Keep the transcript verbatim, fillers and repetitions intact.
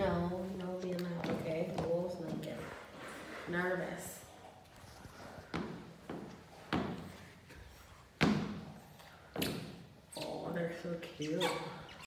No, no being loud, okay? The wolves know get nervous. Oh, they're so cute.